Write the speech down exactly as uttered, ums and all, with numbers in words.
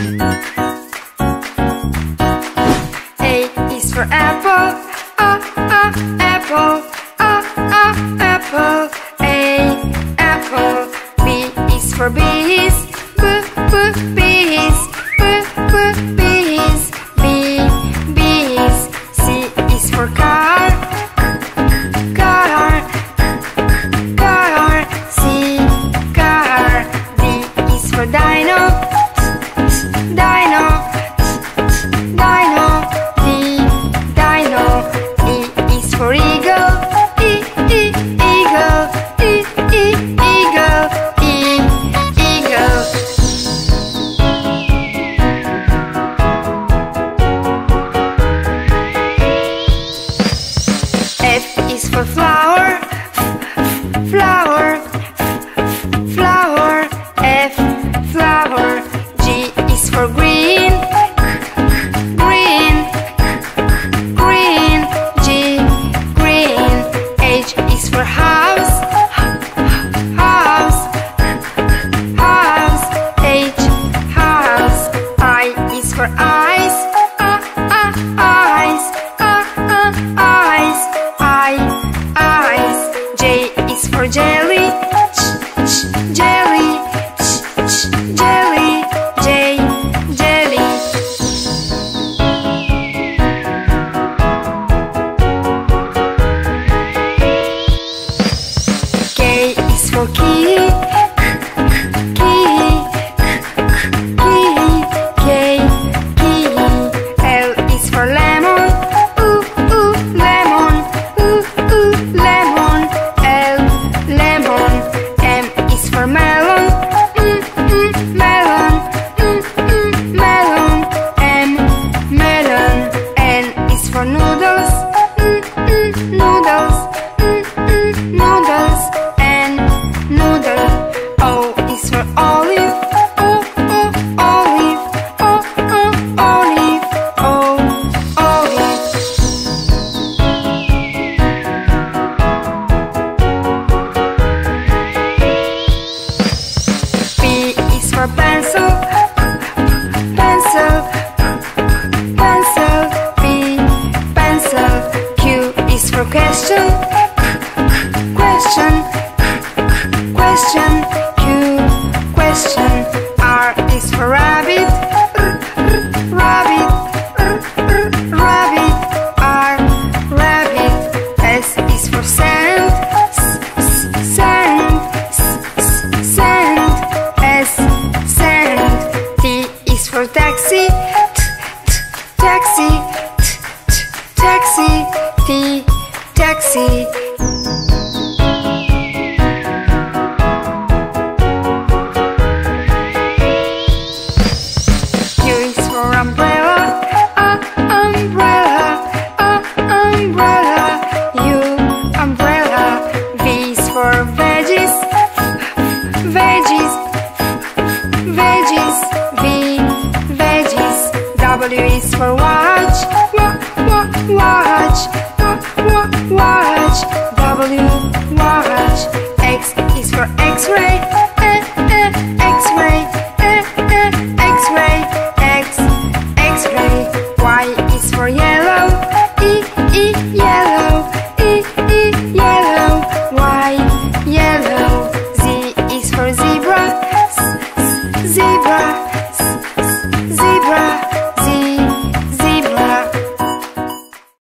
A is for apple, a, a, apple, a, a, apple. A, apple. B is for bees, b, b, bees, b, b, bees. B, bees. C is for car, car, car. C, car. D is for dino, dino, dino. D, dino. E is for eagle, e, e, eagle, e, e, eagle, e, eagle. F is for flower, flower, flower. F, flower. G is for green, green, green. G, green. H is for house, house, house. H, house. I is for eyes, uh, uh, eyes, uh, uh, eyes. I, eyes. J is for jelly, ch, ch, jelly, ch, ch, jelly. J, jelly. K is for key, key, key. K, key. L is for lemon, ooh, ooh, lemon, ooh, ooh, lemon. L, lemon. M is for melon, mm, mm, melon, mm, mm, melon. M, melon. N is for noodles, mm, mm, noodles, mm, mm, noodles. N, noodle. O is for olive, oh, oh, olive, oh, oh, olive, oh, olive. P is for pencil, pencil, pencil. P, pencil. Q is for question, question, question. Q, question. R is for rabbit, r, r, rabbit, r, r, rabbit. R, rabbit. S is for sand, s, s, sand, s, s, sand. S, sand. T is for taxi, t, t, taxi, t, t, taxi. T, taxi. U is for umbrella, uh, umbrella, uh, umbrella. U, umbrella. V is for veggies, veggies, veggies. V, veggies. W is for watch, wa, wa, watch.